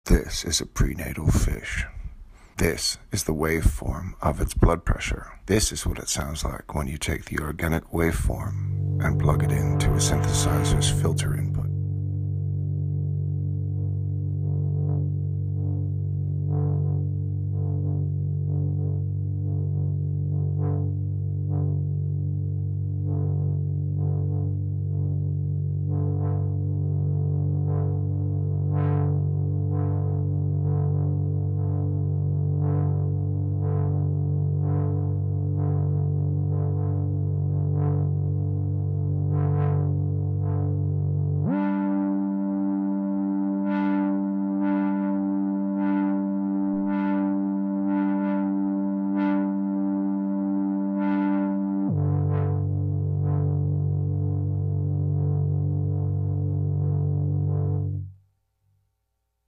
This is a prenatal fish. This is the waveform of its blood pressure. This is what it sounds like when you take the organic waveform and plug it into a synthesizer's filter input.